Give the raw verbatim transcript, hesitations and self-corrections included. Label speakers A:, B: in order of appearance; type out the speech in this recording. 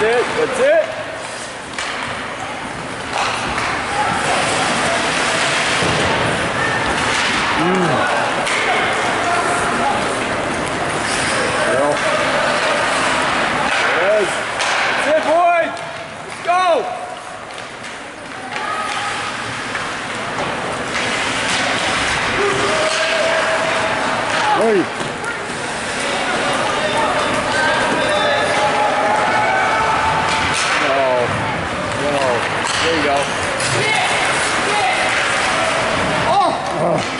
A: it. That's it. Mm. Well, there it is. That's it, boy. Let's go. Hey. No. No. There you go. Oh. Oh.